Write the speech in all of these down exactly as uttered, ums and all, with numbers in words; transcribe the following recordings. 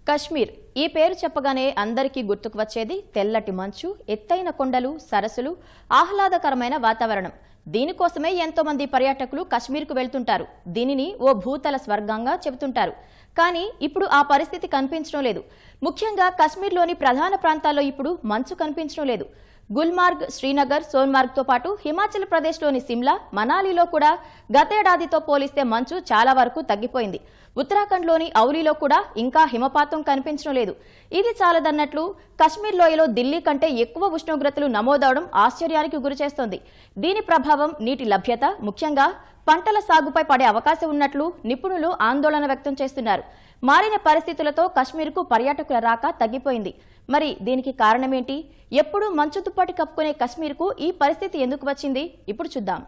కశ్మీర్ ఈ పేరు చెప్పగానే అందరికీ గుర్తుకు వచ్చేది తెల్లటి మంచు, ఎత్తైన కొండలు, సరస్సులు, ఆహ్లాదకరమైన వాతావరణం. దీనికోసమే ఎంతో మంది పర్యాటకులు కశ్మీర్కు వెళ్తుంటారు. దీనిని ఓ భూతల స్వర్గంగా చెబుతుంటారు. కానీ ఇప్పుడు ఆ పరిస్థితి కనిపించడం లేదు. ముఖ్యంగా కశ్మీర్లోని ప్రధాన ప్రాంతాల్లో ఇప్పుడు మంచు కనిపించడం లేదు. గుల్మార్గ్, శ్రీనగర్, సోన్మార్గ్ తో పాటు హిమాచల్ ప్రదేశ్లోని సిమ్లా, మనాలిలో కూడా గతేడాదితో పోలిస్తే మంచు చాలా వరకు తగ్గిపోయింది. ఉత్తరాఖండ్లోని ఔలీలో కూడా ఇంకా హిమపాతం కనిపించడం లేదు. ఇది చాలదన్నట్లు కశ్మీర్ లోయలో ఢిల్లీ కంటే ఎక్కువ ఉష్ణోగ్రతలు నమోదవడం ఆశ్చర్యానికి గురిచేస్తోంది. దీని ప్రభావం నీటి లభ్యత, ముఖ్యంగా పంటల సాగుపై పడే అవకాశం ఉన్నట్లు నిపుణులు ఆందోళన వ్యక్తం చేస్తున్నారు. మారిన పరిస్థితులతో కశ్మీర్కు పర్యాటకుల రాక తగ్గిపోయింది. మరి దీనికి కారణమేంటి? ఎప్పుడు మంచు దుప్పటి కప్పుకునే కశ్మీర్కు ఈ పరిస్థితి ఎందుకు వచ్చింది? ఇప్పుడు చూద్దాం.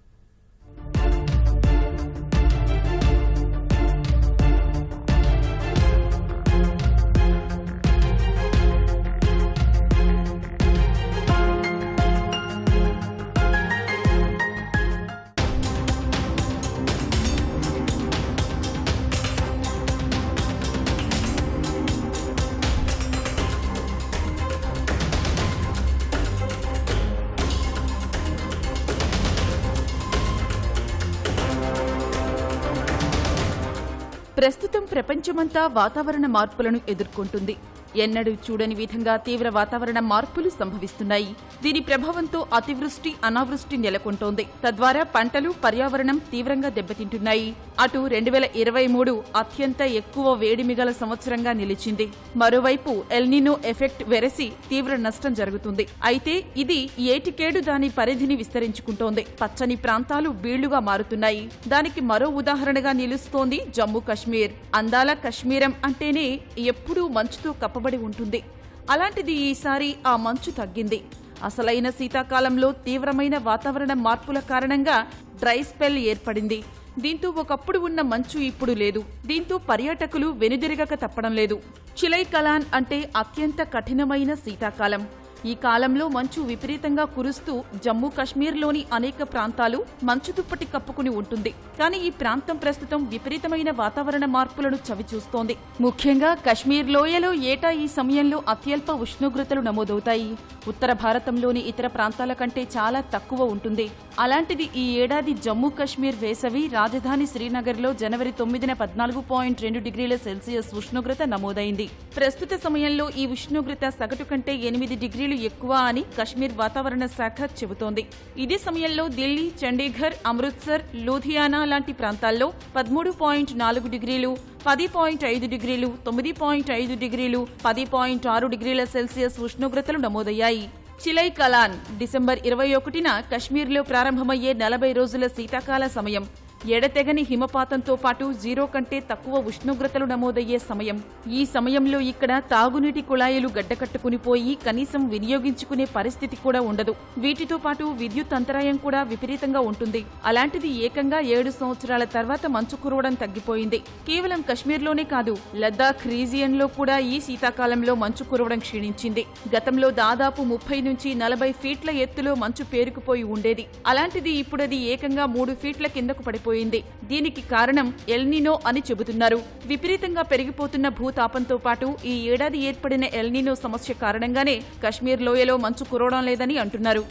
ప్రస్తుతం ప్రపంచమంతా వాతావరణ మార్పులను ఎదుర్కొంటుంది. ఎన్నడూ చూడని విధంగా తీవ్ర వాతావరణ మార్పులు సంభవిస్తున్నాయి. దీని ప్రభావంతో అతివృష్టి, అనావృష్టి నెలకొంటోంది. తద్వారా పంటలు, పర్యావరణం తీవ్రంగా దెబ్బతింటున్నాయి. అటు రెండు వేల ఇరవై మూడు అత్యంత ఎక్కువ వేడిమిగల సంవత్సరంగా నిలిచింది. మరోవైపు ఎల్నినో ఎఫెక్ట్ వెరసి తీవ్ర నష్టం జరుగుతుంది. అయితే ఇది ఏటికేడు దాని పరిధిని విస్తరించుకుంటోంది. పచ్చని ప్రాంతాలు బీళ్లుగా మారుతున్నాయి. దానికి మరో ఉదాహరణగా నిలుస్తోంది జమ్మూ కశ్మీర్. అందాల కశ్మీరం అంటేనే ఎప్పుడూ మంచుతో కప్పబడి ఉంటుంది. అలాంటిది ఈసారి ఆ మంచు తగ్గింది. అసలైన శీతాకాలంలో తీవ్రమైన వాతావరణ మార్పుల కారణంగా డ్రై స్పెల్ ఏర్పడింది. దీంతో ఒకప్పుడు ఉన్న మంచు ఇప్పుడు లేదు. దీంతో పర్యాటకులు వెనుదిరగక తప్పడం లేదు. చిలై కలాన్ అంటే అత్యంత కఠినమైన శీతాకాలం. ఈ కాలంలో మంచు విపరీతంగా కురుస్తూ జమ్మూ కశ్మీర్లోని అనేక ప్రాంతాలు మంచు దుప్పటి కప్పుకుని ఉంటుంది. కానీ ఈ ప్రాంతం ప్రస్తుతం విపరీతమైన వాతావరణ మార్పులను చవిచూస్తోంది. ముఖ్యంగా కశ్మీర్ లోయలో ఏటా ఈ సమయంలో అత్యల్ప ఉష్ణోగ్రతలు నమోదవుతాయి. ఉత్తర భారతంలోని ఇతర ప్రాంతాల కంటే చాలా తక్కువ ఉంటుంది. అలాంటిది ఈ ఏడాది జమ్మూ కశ్మీర్ వేసవి రాజధాని శ్రీనగర్లో జనవరి తొమ్మిదిన పద్నాలుగు పాయింట్ రెండు డిగ్రీల సెల్సియస్ ఉష్ణోగ్రత నమోదైంది. ప్రస్తుత సమయంలో ఈ ఉష్ణోగ్రత సగటు కంటే ఎనిమిది డిగ్రీలు ఎక్కువ అని కశ్మీర్ వాతావరణ శాఖ చెబుతోంది. ఇదే సమయంలో ఢిల్లీ, చండీగఢ్, అమృత్సర్, లూధియానా లాంటి ప్రాంతాల్లో పదమూడు పాయింట్ నాలుగు డిగ్రీలు, పది పాయింట్ ఐదు డిగ్రీలు, తొమ్మిది పాయింట్ ఐదు డిగ్రీలు, పది పాయింట్ ఆరు డిగ్రీల సెల్సియస్ ఉష్ణోగ్రతలు నమోదయ్యాయి. చిలై కలాన్ డిసెంబర్ ఇరవై ఒకటిన కశ్మీర్లో ప్రారంభమయ్యే నలభై రోజుల శీతాకాల సమయం. ఎడతెగని హిమపాతంతో పాటు జీరో కంటే తక్కువ ఉష్ణోగ్రతలు నమోదయ్యే సమయం. ఈ సమయంలో ఇక్కడ తాగునీటి కుళాయిలు గడ్డకట్టుకునిపోయి కనీసం వినియోగించుకునే పరిస్థితి కూడా ఉండదు. వీటితో పాటు విద్యుత్ అంతరాయం కూడా విపరీతంగా ఉంటుంది. అలాంటిది ఏకంగా ఏడు సంవత్సరాల తర్వాత మంచు కురవడం తగ్గిపోయింది. కేవలం కశ్మీర్లోనే కాదు, లద్దాఖ్ రీజియన్లో కూడా ఈ శీతాకాలంలో మంచు కురవడం క్షీణించింది. గతంలో దాదాపు ముప్పై నుంచి నలభై ఫీట్ల ఎత్తులో మంచు పేరుకుపోయి ఉండేది. అలాంటిది ఇప్పుడది ఏకంగా మూడు ఫీట్ల కిందకు పడిపోయింది. దీనికి కారణం ఎల్నినో అని చెబుతున్నారు. విపరీతంగా పెరిగిపోతున్న భూతాపంతో పాటు ఈ ఏడాది ఏర్పడిన ఎల్నినో సమస్య కారణంగానే కశ్మీర్ లోయలో మంచు కురవడం లేదని అంటున్నారు.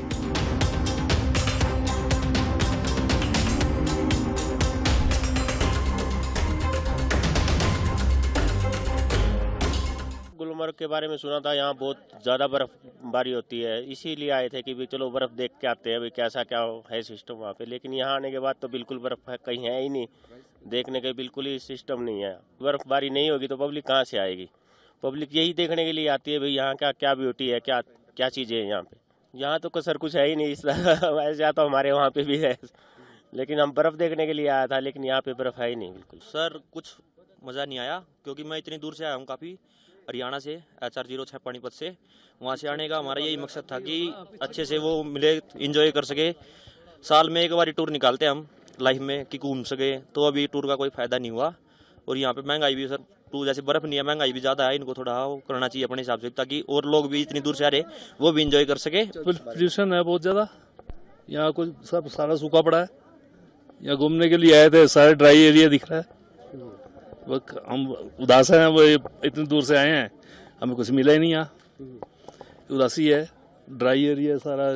गुलमर्ग के बारे में सुना था, यहाँ बहुत ज़्यादा बर्फबारी होती है, इसीलिए आए थे कि भी चलो बर्फ देख के आते हैं, अभी कैसा क्या है सिस्टम वहाँ पे। लेकिन यहाँ आने के बाद तो बिल्कुल बर्फ कहीं है ही नहीं, देखने के बिल्कुल ही सिस्टम नहीं है। बर्फबारी नहीं होगी तो पब्लिक कहाँ से आएगी? पब्लिक यही देखने के लिए आती है भाई यहाँ क्या क्या ब्यूटी है, क्या क्या चीज़ें हैं यहाँ पे। यहाँ तो सर कुछ है ही नहीं, वैसे तो हमारे वहाँ पे भी है, लेकिन हम बर्फ देखने के लिए आया था, लेकिन यहाँ पे बर्फ है ही नहीं बिल्कुल। सर कुछ मज़ा नहीं आया, क्योंकि मैं इतनी दूर से आया हूँ, काफ़ी हरियाणा से, एच आर जीरो छः पानीपत से। वहाँ से आने का हमारा यही मकसद था कि अच्छे से वो मिले, इंजॉय कर सके। साल में एक बार टूर निकालते हैं हम लाइफ में कि घूम सके, तो अभी टूर का कोई फ़ायदा नहीं हुआ। और यहाँ पे महंगाई भी सर, टूर जैसे बर्फ़ नहीं है, महंगाई भी ज़्यादा है, इनको थोड़ा वो करना चाहिए अपने हिसाब से, ताकि और लोग भी इतनी दूर से आ रहे वो भी इंजॉय कर सके। पोल्यूशन है बहुत ज़्यादा, यहाँ कुछ सब सारा सूखा पड़ा है। यहाँ घूमने के लिए आए थे, सारे ड्राई एरिया दिख रहा है, वो हम उदास हैं, वो इतनी दूर से आए हैं, हमें कुछ मिला ही नहीं यहाँ, उदासी है, ड्राई एरिया सारा।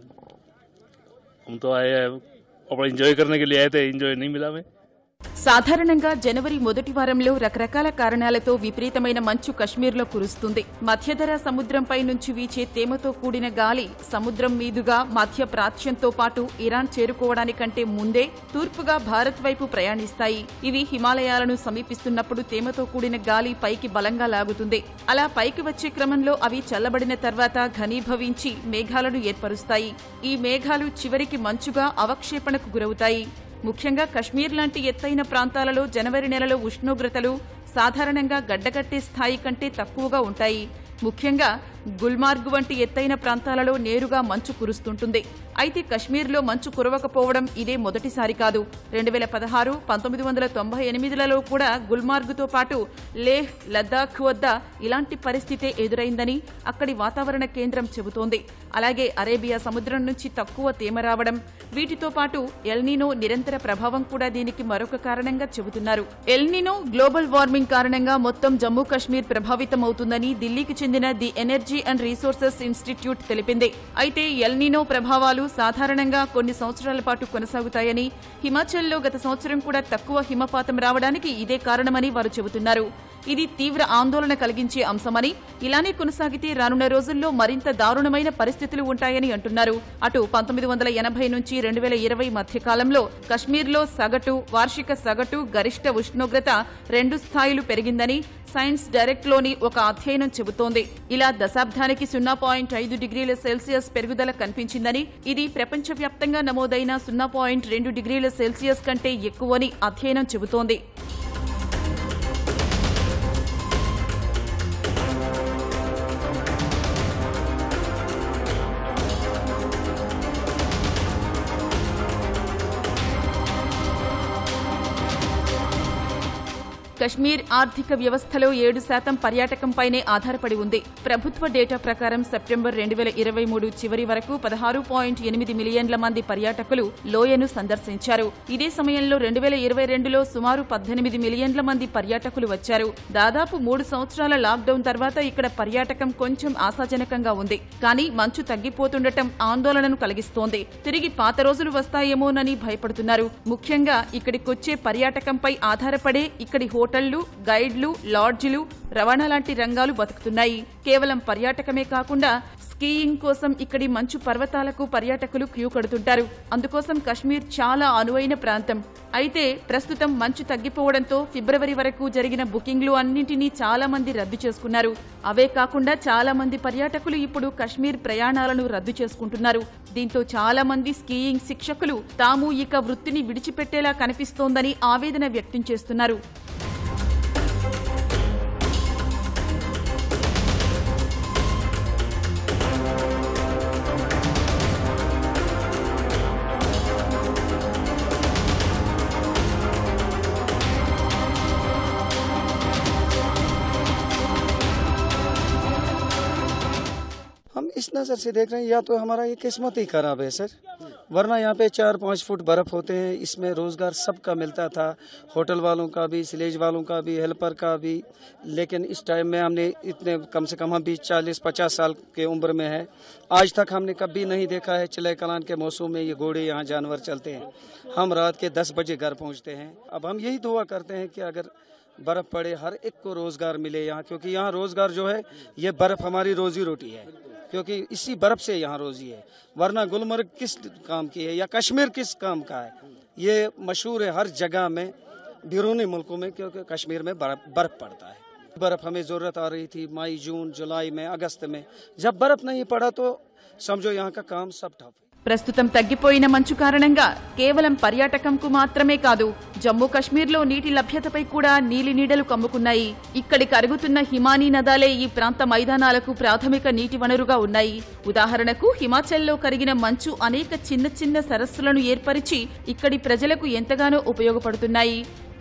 हम तो आए हैं अपना ఎంజాయ్ करने के लिए आए थे, ఎంజాయ్ नहीं मिला हमें। సాధారణంగా జనవరి మొదటి వారంలో రకరకాల కారణాలతో విపరీతమైన మంచు కశ్మీర్లో కురుస్తుంది. మధ్యధర సముద్రంపై నుంచి వీచే తేమతో కూడిన గాలి సముద్రం మీదుగా మధ్య ప్రాచ్యంతో పాటు ఇరాన్ చేరుకోవడానికంటే ముందే తూర్పుగా భారత్ వైపు ప్రయాణిస్తాయి. ఇవి హిమాలయాలను సమీపిస్తున్నప్పుడు తేమతో కూడిన గాలి పైకి బలంగా లాగుతుంది. అలా పైకి వచ్చే క్రమంలో అవి చల్లబడిన తర్వాత ఘనీభవించి మేఘాలను ఏర్పరుస్తాయి. ఈ మేఘాలు చివరికి మంచుగా అవక్షేపణకు గురవుతాయి. ముఖ్యంగా కశ్మీర్ లాంటి ఎత్తైన ప్రాంతాలలో జనవరి నెలలో ఉష్ణోగ్రతలు సాధారణంగా గడ్డగట్టే స్థాయి కంటే తక్కువగా ఉంటాయి. ముఖ్యంగా గుల్మార్గ్ వంటి ఎత్తైన ప్రాంతాలలో నేరుగా మంచు కురుస్తుంటుంది. అయితే కశ్మీర్లో మంచు కురవకపోవడం ఇదే మొదటిసారి కాదు. రెండు వేల పదహారు పంతొమ్మిది వందల తొంభై ఎనిమిదిలలో కూడా గుల్మార్గ్తో పాటు లేహ్, లద్దాఖ్ వద్ద ఇలాంటి పరిస్థితే ఎదురైందని అక్కడి వాతావరణ కేంద్రం చెబుతోంది. అలాగే అరేబియా సముద్రం నుంచి తక్కువ తేమ రావడం, వీటితో పాటు ఎల్నినో నిరంతర ప్రభావం కూడా దీనికి మరొక కారణంగా చెబుతున్నారు. ఎల్నినో గ్లోబల్ వార్మింగ్ కారణంగా మొత్తం జమ్మూ కశ్మీర్ ప్రభావితమవుతుందని ఢిల్లీకి చెందిన the energy and resources institute తెలిపింది. అయితే ఎల్నినో ప్రభావాలు సాధారణంగా కొన్ని సంవత్సరాల పాటు కొనసాగుతాయని, హిమాచల్లో గత సంవత్సరం కూడా తక్కువ హిమపాతం రావడానికి ఇదే కారణమని వారు చెబుతున్నారు. ఇది తీవ్ర ఆందోళన కలిగించే అంశమని, ఇలానే కొనసాగితే రానున్న రోజుల్లో మరింత దారుణమైన పరిస్థితులు ఉంటాయని అంటున్నారు. అటు పంతొమ్మిది వందల ఎనభై నుంచి రెండు వేల ఇరవై మధ్య కాలంలో కశ్మీర్లో సగటు, వార్షిక సగటు, గరిష్ట ఉష్ణోగ్రత రెండు స్థాయిలు పెరిగిందని సైన్స్ డైరెక్ట్లోని ఒక అధ్యయనం చెబుతోంది. ఇలా దశాబ్దానికి సున్నా పాయింట్ ఐదు డిగ్రీల సెల్సియస్ పెరుగుదల కనిపించిందని, ఇది ప్రపంచవ్యాప్తంగా నమోదైన సున్నా పాయింట్ రెండు డిగ్రీల సెల్సియస్ కంటే ఎక్కువని అధ్యయనం చెబుతోంది. కశ్మీర్ ఆర్థిక వ్యవస్థలో ఏడు శాతం పర్యాటకంపైనే ఆధారపడి ఉంది. ప్రభుత్వ డేటా ప్రకారం సెప్టెంబర్ రెండు వేల ఇరవై మూడు చివరి వరకు పదహారు పాయింట్ ఎనిమిది మిలియన్ల మంది పర్యాటకులు లోయను సందర్శించారు. ఇదే సమయంలో రెండు వేల ఇరవై రెండులో సుమారు పద్దెనిమిది మిలియన్ల మంది పర్యాటకులు వచ్చారు. దాదాపు మూడు సంవత్సరాల లాక్డౌన్ తర్వాత ఇక్కడ పర్యాటకం కొంచెం ఆశాజనకంగా ఉంది. కానీ మంచు తగ్గిపోతుండటం ఆందోళనను కలిగిస్తోంది. తిరిగి పాత రోజులు వస్తాయేమోనని భయపడుతున్నారు. ముఖ్యంగా ఇక్కడికొచ్చే పర్యాటకంపై ఆధారపడే ఇక్కడి హోటళ్లు, గైడ్లు, లాడ్జిలు, రవాణా లాంటి రంగాలు బతుకుతున్నాయి. కేవలం పర్యాటకమే కాకుండా స్కీయింగ్ కోసం ఇక్కడి మంచు పర్వతాలకు పర్యాటకులు క్యూ కడుతుంటారు. అందుకోసం కశ్మీర్ చాలా అనువైన ప్రాంతం. అయితే ప్రస్తుతం మంచు తగ్గిపోవడంతో ఫిబ్రవరి వరకు జరిగిన బుకింగ్లు అన్నింటినీ చాలా మంది రద్దు చేసుకున్నారు. అవే కాకుండా చాలా మంది పర్యాటకులు ఇప్పుడు కశ్మీర్ ప్రయాణాలను రద్దు చేసుకుంటున్నారు. దీంతో చాలా మంది స్కీయింగ్ శిక్షకులు తాము ఇక వృత్తిని విడిచిపెట్టేలా కనిపిస్తోందని ఆవేదన వ్యక్తం చేస్తున్నారు. हम इस नज़र से देख रहे हैं, या तो हमारा ये किस्मत ही खराब है सर, वरना यहाँ पे चार पाँच फुट बर्फ होते हैं, इसमें रोज़गार सबका मिलता था, होटल वालों का भी, स्लेज वालों का भी, हेल्पर का भी। लेकिन इस टाइम में हमने इतने कम से कम हम भी चालीस पचास साल के उम्र में है, आज तक हमने कभी नहीं देखा है चिले कलान के मौसम में ये घोड़े यहाँ जानवर चलते हैं। हम रात के दस बजे घर पहुँचते हैं। अब हम यही दुआ करते हैं कि अगर बर्फ़ पड़े हर एक को रोज़गार मिले यहाँ, क्योंकि यहाँ रोज़गार जो है ये बर्फ़ हमारी रोजी रोटी है, क्योंकि इसी बर्फ से यहाँ रोजी है, वरना गुलमर्ग किस काम की है या कश्मीर किस काम का है। ये मशहूर है हर जगह में, बैरूनी मुल्कों में, क्योंकि कश्मीर में बर्फ बर्फ पड़ता है। बर्फ हमें ज़रूरत आ रही थी मई, जून, जुलाई में, अगस्त में। जब बर्फ नहीं पड़ा तो समझो यहाँ का काम सब ठप। ప్రస్తుతం తగ్గిపోయిన మంచు కారణంగా కేవలం పర్యాటకంకు మాత్రమే కాదు, జమ్మూ కశ్మీర్లో నీటి లభ్యతపై కూడా నీలి నీడలు కమ్ముకున్నాయి. ఇక్కడి కరుగుతున్న హిమానీ నదాలే ఈ ప్రాంత మైదానాలకు ప్రాథమిక నీటి వనరుగా ఉన్నాయి. ఉదాహరణకు హిమాచల్లో కరిగిన మంచు అనేక చిన్న చిన్న సరస్సులను ఏర్పరిచి ఇక్కడి ప్రజలకు ఎంతగానో ఉపయోగపడుతున్నాయి.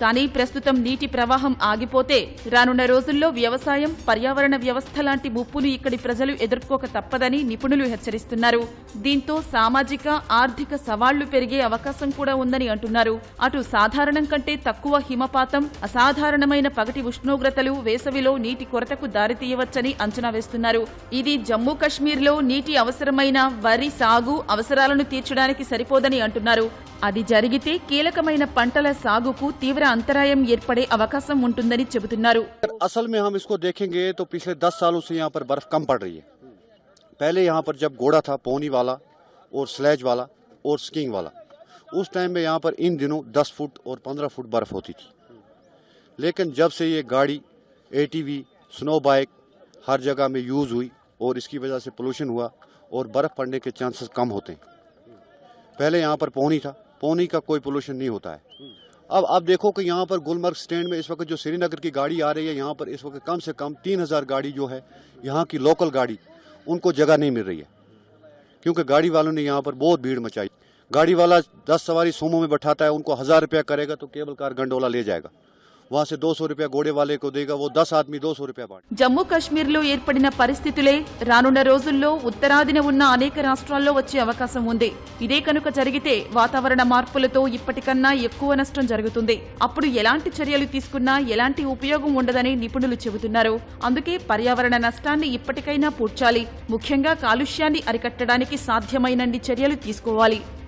కానీ ప్రస్తుతం నీటి ప్రవాహం ఆగిపోతే రానున్న రోజుల్లో వ్యవసాయం, పర్యావరణ వ్యవస్థ లాంటి ముప్పును ఇక్కడి ప్రజలు ఎదుర్కోక తప్పదని నిపుణులు హెచ్చరిస్తున్నారు. దీంతో సామాజిక, ఆర్థిక సవాళ్లు పెరిగే అవకాశం కూడా ఉందని అంటున్నారు. అటు సాధారణం కంటే తక్కువ హిమపాతం, అసాధారణమైన పగటి ఉష్ణోగ్రతలు వేసవిలో నీటి కొరతకు దారితీయవచ్చని అంచనా వేస్తున్నారు. ఇది జమ్మూ కశ్మీర్లో నీటి అవసరమైన వరి సాగు అవసరాలను తీర్చడానికి సరిపోదని అంటున్నారు. అది జరిగితే కీలకమైన పంటల సాగుకు తీవ్ర అంతరాయం ఏర్పడే అవకాశం ఉంటుందని చెబుతున్నారు. असल में हम इसको देखेंगे तो पिछले दस सालों से यहाँ पर बर्फ कम पड़ रही है. पहले यहाँ पर जब घोड़ा था, पोनी वाला और स्लेज वाला और स्कीइंग वाला, उस टाइम में यहाँ पर इन दिनों दस फुट और पंद्रह फुट बर्फ होती थी. लेकिन जब से ये गाड़ी, एटीवी, स्नो बाइक हर जगह में यूज हुई और इसकी वजह से पोल्यूशन हुआ और बर्फ पड़ने के चांसेस कम होते हैं. पहले यहाँ पर पोनी था, पोनी का कोई पोल्यूशन नहीं होता है. अब आप देखो कि यहाँ पर गुलमर्ग स्टैंड में इस वक्त जो श्रीनगर की गाड़ी आ रही है, यहाँ पर इस वक्त कम से कम तीन हजार गाड़ी जो है यहाँ की लोकल गाड़ी, उनको जगह नहीं मिल रही है क्योंकि गाड़ी वालों ने यहाँ पर बहुत भीड़ मचाई. गाड़ी वाला दस सवारी सोमो में बैठाता है, उनको हजार रुपया करेगा तो केबल कार गंडोला ले जाएगा. वहां से दो सौ रुपया घोड़े वाले को देगा, वो दस आदमी दो सौ रुपया बांट. జమ్మూ కశ్మీర్లో ఏర్పడిన పరిస్థితులే రానున్న రోజుల్లో ఉత్తరాదిన ఉన్న అనేక రాష్ట్రాల్లో వచ్చే అవకాశం ఉంది. ఇదే కనుక జరిగితే వాతావరణ మార్పులతో ఇప్పటికన్నా ఎక్కువ నష్టం జరుగుతుంది. అప్పుడు ఎలాంటి చర్యలు తీసుకున్నా ఎలాంటి ఉపయోగం ఉండదని నిపుణులు చెబుతున్నారు. అందుకే పర్యావరణ నష్టాన్ని ఇప్పటికైనా పూడ్చాలి. ముఖ్యంగా కాలుష్యాన్ని అరికట్టడానికి సాధ్యమైనన్ని చర్యలు తీసుకోవాలి.